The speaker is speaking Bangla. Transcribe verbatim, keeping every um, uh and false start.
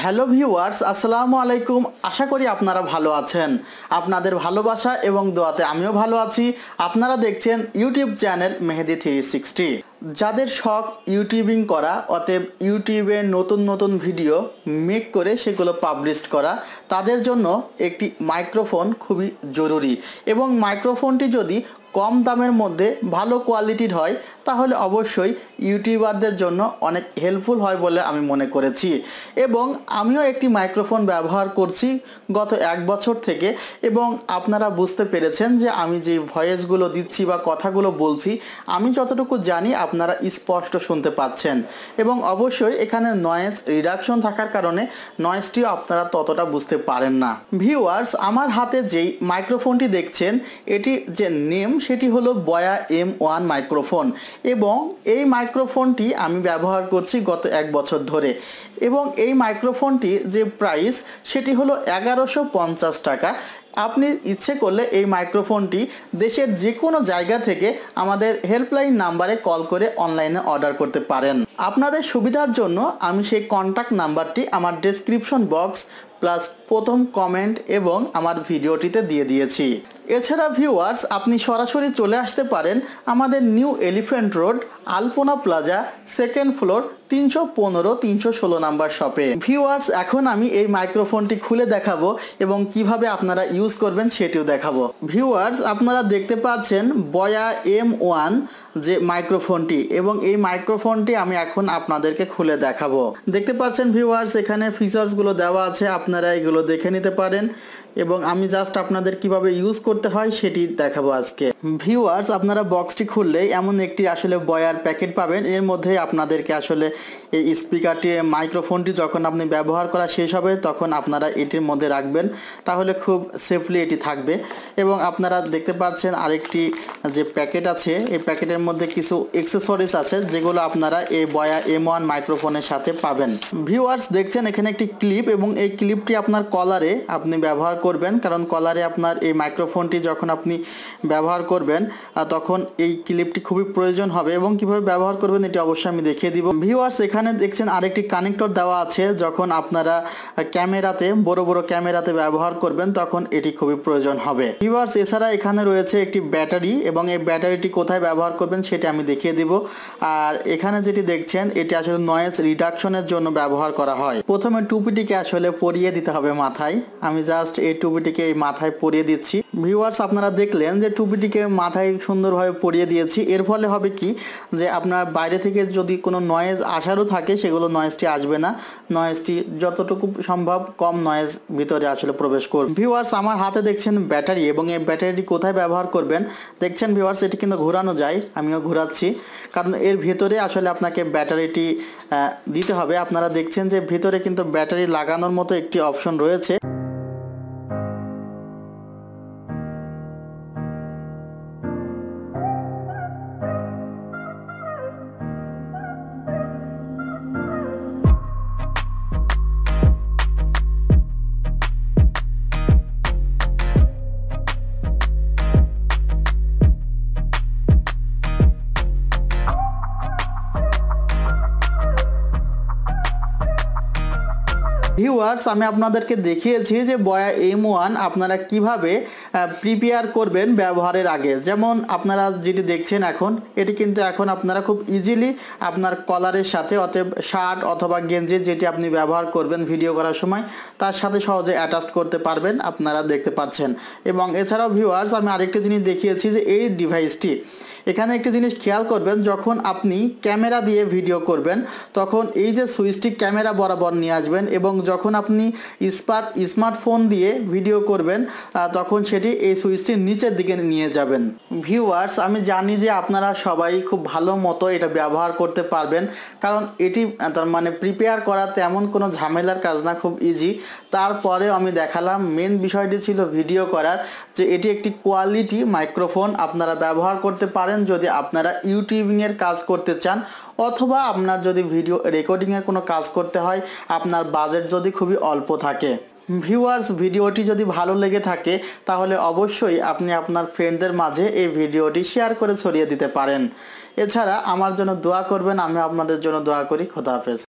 হ্যালো ভিউয়ার্স, আসসালামু আলাইকুম। আশা করি আপনারা ভালো আছেন। আপনাদের ভালোবাসা এবং দোয়াতে আমিও ভালো আছি। আপনারা দেখছেন YouTube channel Mehedi three sixty. যাদের শখ ইউটিউবিং করা, অতএব ইউটিউবে নতুন নতুন ভিডিও মেক করে সেগুলো পাবলিশ করা, তাদের জন্য একটি মাইক্রোফোন খুবই জরুরি। এবং মাইক্রোফোনটি যদি কম দামের মধ্যে ভালো কোয়ালিটির হয় তাহলে অবশ্যই ইউটিউবারদের জন্য অনেক হেল্পফুল হয় বলে আমি মনে করেছি। এবং আমিও একটি মাইক্রোফোন ব্যবহার করছি গত এক বছর থেকে, এবং আপনারা বুঝতে পেরেছেন যে আমি যে ভয়েসগুলো দিচ্ছি বা কথাগুলো বলছি আমি যতটুকু জানি আপনারা স্পষ্ট শুনতে পাচ্ছেন। এবং অবশ্যই এখানে নয়েজ রিডাকশন থাকার কারণে নয়েজটিও আপনারা ততটা বুঝতে পারেন না। ভিউয়ার্স, আমার হাতে যেই মাইক্রোফোনটি দেখছেন এটি যে নেম সেটি হলো বয়া এম ওয়ান মাইক্রোফোন, এবং এই মাইক্রোফোনটি আমি ব্যবহার করছি গত এক বছর ধরে। এবং এই মাইক্রোফোনটির যে প্রাইস সেটি হলো এগারোশো পঞ্চাশ টাকা। আপনি ইচ্ছে করলে এই মাইক্রোফোনটি দেশের যে কোনো জায়গা থেকে আমাদের হেল্পলাইন নাম্বারে কল করে অনলাইনে অর্ডার করতে পারেন। আপনাদের সুবিধার জন্য আমি সেই কন্ট্যাক্ট নাম্বারটি আমার ডেসক্রিপশন বক্স প্লাস প্রথম কমেন্ট এবং আমার ভিডিওটিতে দিয়ে দিয়েছি। এছাড়া ভিউয়ার্স, আপনি সরাসরি চলে আসতে পারেন আমাদের new elephant road Alpana plaza second floor তিনশো পনেরো তিনশো ষোলো নাম্বার শপে। ভিউয়ার্স, এখন আমি এই মাইক্রোফোনটি খুলে দেখাবো এবং কিভাবে আপনারা ইউজ করবেন সেটিও দেখাবো। ভিউয়ার্স, আপনারা দেখতে পাচ্ছেন বয়া এম ওয়ান যে মাইক্রোফোনটি, এবং এই মাইক্রোফোনটি আমি এখন আপনাদেরকে খুলে দেখাবো। দেখতে পাচ্ছেন ভিউয়ার্স, এখানে ফিচার্সগুলো দেওয়া আছে, আপনারা এগুলো দেখে নিতে পারেন। এবং আমি জাস্ট আপনাদের কিভাবে ইউজ করতে হয় সেটি দেখাবো আজকে। ভিউয়ার্স, আপনারা বক্সটি খুললে এমন একটি আসলে বয়ার প্যাকেট পাবেন। এর মধ্যে আপনাদেরকে আসলে এই স্পিকারটি মাইক্রোফোনটি যখন আপনি ব্যবহার করা শেষ হবে তখন আপনারা এটির মধ্যে রাখবেন, তাহলে খুব সেফলি এটি থাকবে। এবং আপনারা দেখতে পাচ্ছেন আরেকটি যে প্যাকেট আছে, এই প্যাকেটের মধ্যে কিছু এক্সেসরিজ আছে যেগুলো আপনারা এই বয়া এম ওয়ান মাইক্রোফোনের সাথে পাবেন। ভিউয়ার্স, দেখছেন এখানে একটি ক্লিপ, এবং এই ক্লিপটি আপনার কলারে আপনি ব্যবহার করবেন, কারণ কলারে আপনার এই মাইক্রোফোনটি যখন আপনি ব্যবহার করবেন তখন এই ক্লিপটি খুবই প্রয়োজন হবে। এবং কিভাবে ব্যবহার করবেন এটি অবশ্যই আমি দেখিয়ে দিব। ভিউয়ার্স, এখানে দেখছেন আরেকটি কানেক্টর দেওয়া আছে, যখন আপনারা ক্যামেরাতে বড় বড় ক্যামেরাতে ব্যবহার করবেন তখন এটি খুবই প্রয়োজন হবে। ভিউয়ার্স, এছাড়া এখানে রয়েছে একটি ব্যাটারি, এবং এই ব্যাটারিটি কোথায় ব্যবহার করবেন সেটা আমি দেখিয়ে দিব। আর এখানে যেটি দেখছেন এটি আসলে নয়েজ রিডাকশনের জন্য ব্যবহার করা হয়। প্রথমে টুপিটিকে আসলে পরিয়ে দিতে হবে মাথায়। আমি জাস্ট এই টুপিটিকে এই মাথায় পরিয়ে দিচ্ছি। ভিউয়ার্স, আপনারা দেখলেন যে টুপিটিকে মাথায় সুন্দরভাবে পরিয়ে দিয়েছি। এর ফলে হবে কি যে আপনার বাইরে থেকে যদি কোনো নয়েজ আসারও থাকে সেগুলো নয়েজটি আসবে না, নয়েজটি যতটুকু সম্ভব কম নয়েজ ভিতরে আসলে প্রবেশ করবে। ভিউয়ার্স, আমার হাতে দেখছেন ব্যাটারি, এবং এই ব্যাটারিটি কোথায় ব্যবহার করবেন দেখছেন ভিউয়ার্স, এটি কিন্তু ঘোরানো যায়, আমিও ঘোরাচ্ছি, কারণ এর ভিতরে আসলে আপনাকে ব্যাটারিটি দিতে হবে। আপনারা দেখছেন যে ভিতরে কিন্তু ব্যাটারি লাগানোর মতো একটি অপশন রয়েছে। ভিউয়ার্স, আমি আপনাদেরকে দেখিয়েছি যে বয়া এম ওয়ান আপনারা কিভাবে প্রিপেয়ার করবেন ব্যবহারের আগে। যেমন আপনারা যেটি দেখছেন এখন, এটি কিন্তু এখন আপনারা খুব ইজিলি আপনার কলারের সাথে, অতএব শার্ট অথবা গেঞ্জি যেটি আপনি ব্যবহার করবেন ভিডিও করার সময় তার সাথে সহজে অ্যাটাচ করতে পারবেন, আপনারা দেখতে পাচ্ছেন। এবং এছাড়াও ভিউয়ার্স, আমি আরেকটি জিনিস দেখিয়েছি যে এই ডিভাইসটি, এখানে একটি জিনিস খেয়াল করবেন, যখন আপনি ক্যামেরা দিয়ে ভিডিও করবেন তখন এই যে সুইচটি ক্যামেরা বরাবর নিয়ে আসবেন, এবং যখন আপনি স্মার্ট স্মার্টফোন দিয়ে ভিডিও করবেন তখন সেটি এই সুইচটির নিচের দিকে নিয়ে যাবেন। ভিউয়ার্স, আমি জানি যে আপনারা সবাই খুব ভালো মতো এটা ব্যবহার করতে পারবেন, কারণ এটি তার মানে প্রিপেয়ার করা তেমন কোনো ঝামেলার কাজ না, খুব ইজি। তারপরে আমি দেখালাম মেন বিষয়টি ছিল ভিডিও করার, যে এটি একটি কোয়ালিটি মাইক্রোফোন আপনারা ব্যবহার করতে পারেন যদি আপনারা ইউটিউবিংয়ের কাজ করতে চান, অথবা আপনার যদি ভিডিও রেকর্ডিংয়ের কোনো কাজ করতে হয়, আপনার বাজেট যদি খুবই অল্প থাকে। ভিউয়ার্স, ভিডিওটি যদি ভালো লেগে থাকে তাহলে অবশ্যই আপনি আপনার ফ্রেন্ডদের মাঝে এই ভিডিওটি শেয়ার করে ছড়িয়ে দিতে পারেন। এছাড়া আমার জন্য দোয়া করবেন, আমি আপনাদের জন্য দোয়া করি। খোদা হাফেজ।